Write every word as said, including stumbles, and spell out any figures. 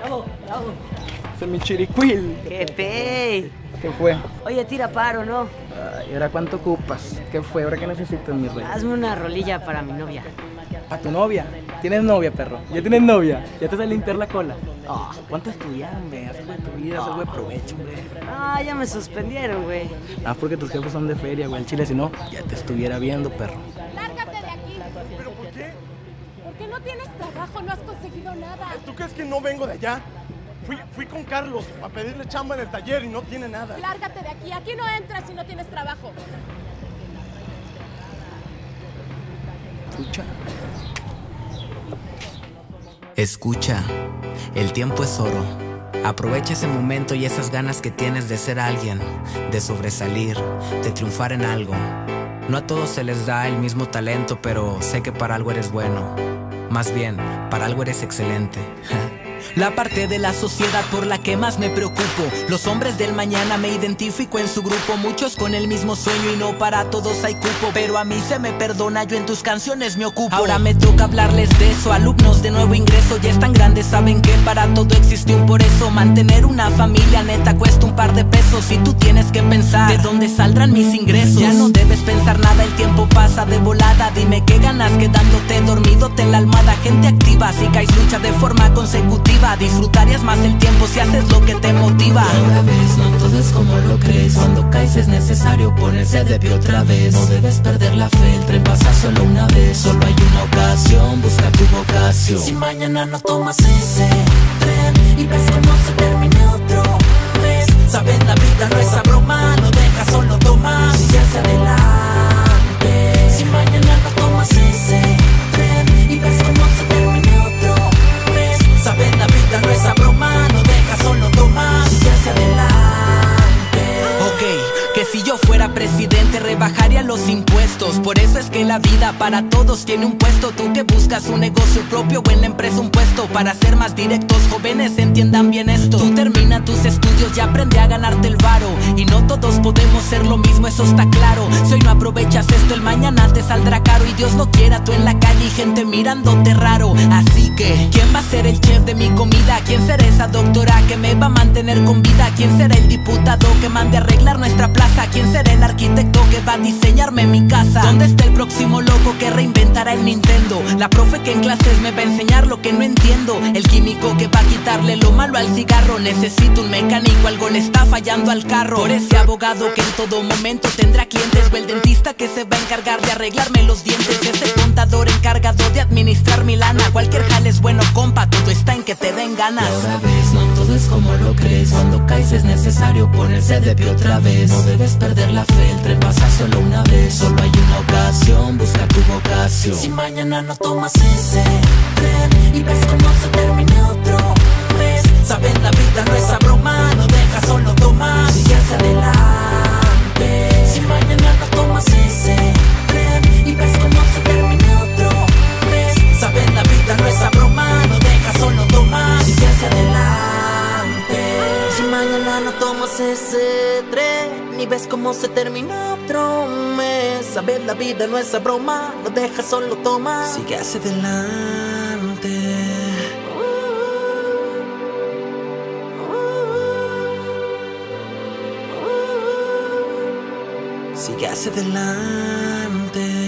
Bravo, bravo. Ese es mi chiricuil. ¡Qué pey! ¿Qué fue? Oye, tira paro, ¿no? Ay, ¿ahora cuánto ocupas? ¿Qué fue? ¿Ahora qué necesitas, mi rey? Hazme una rolilla para mi novia. ¿A tu novia? ¿Tienes novia, perro? ¿Ya tienes novia? ¿Ya te vas a limpiar la cola? Oh, ¿cuánto estudiar, hombre? Haz algo de tu vida, haz algo de provecho, hombre. Ah, ya me suspendieron, güey. Ah, porque tus jefes son de feria, güey. El chile, si no, ya te estuviera viendo, perro. ¡Lárgate de aquí! ¿Pero por qué? Porque no tienes trabajo, no has conseguido nada. ¿Tú crees que no vengo de allá? Fui, fui con Carlos a pedirle chamba en el taller y no tiene nada. Lárgate de aquí, aquí no entras si no tienes trabajo. Escucha. Escucha, el tiempo es oro. Aprovecha ese momento y esas ganas que tienes de ser alguien, de sobresalir, de triunfar en algo. No a todos se les da el mismo talento, pero sé que para algo eres bueno. Más bien, para algo eres excelente. La parte de la sociedad por la que más me preocupo. Los hombres del mañana me identifico en su grupo. Muchos con el mismo sueño y no para todos hay cupo. Pero a mí se me perdona, yo en tus canciones me ocupo. Ahora me toca hablarles de eso. Alumnos de nuevo ingreso ya están grandes, saben que para todo existe un por eso. Mantener una familia neta cuesta un par de pesos. Y tú tienes que pensar de dónde saldrán mis ingresos. Ya no debes pensar nada, el tiempo pasa de volada. Dime qué ganas quedándote dormidote en la almohada. Gente activa, si caes lucha de forma consecutiva. Disfrutarías más el tiempo si haces lo que te motiva. Ahora ves, no todo es como lo crees. Cuando caes es necesario ponerse de pie otra vez. No debes perder la fe, el tren pasa solo una vez. Solo hay una ocasión, busca tu vocación. Si mañana no tomas ese tren y ves cómo se termina otro mes, sabes la vida no es a broma, no dejas, solo tomas, sigue hacia adelante. Si mañana no tomas ese tren y ves cómo se termina otro mes, sabes la vida no es a broma, no dejas, solo tomas, sigue hacia adelante. Ok, que si yo fuera presidente rebajaría los impuestos. Por eso es que la vida para todos tiene un puesto. Tú que buscas un negocio propio o en la empresa un puesto. Para ser más directos, jóvenes entiendan bien esto. Tú termina tus estudios y aprende a ganarte el varo. Y no todos podemos ser lo mismo, eso está claro. Si hoy no aprovechas esto, el mañana te saldrá caro. Y Dios no quiera tú en la calle y gente mirándote raro. Así que, ¿quién va a ser el chef de mi comida? ¿Quién será esa doctora que me va a mantener con vida? ¿Quién será el diputado que mande a arreglar nuestra plaza? ¿Quién será el arquitecto que va a diseñarme mi casa? ¿Dónde está el próximo loco que reinventará el Nintendo? La profe que en clases me va a enseñar lo que no entiendo. El químico que va a quitarle lo malo al cigarro. Necesito un mecánico, algo le está fallando al carro. Por ese abogado que en todo momento tendrá clientes. O el dentista que se va a encargar de arreglarme los dientes. Ese contador encargado de administrar mi lana. Cualquier jale es bueno, compa, todo está en que te den ganas. Y ahora ves, no todo es como lo crees. Cuando caes es necesario ponerse de pie otra vez. No debes perder la fe, el tren pasa solo una vez. Solo hay una ocasión, busca tu vocación. Si mañana no tomas ese tren y ves cómo se termina otro mes, sabes la vida no es a broma, no dejas, solo tomas, sigue hacia adelante. Si mañana no tomas ese tren y ves cómo se termina otro mes, sabes la vida no es a broma, no dejas, solo tomas, sigue hacia adelante. Si mañana no tomas ese tren y ves cómo se termina otro mes, sabes la vida no es a broma, no dejas, solo tomas, sigue hacia adelante. Sigue hacia adelante.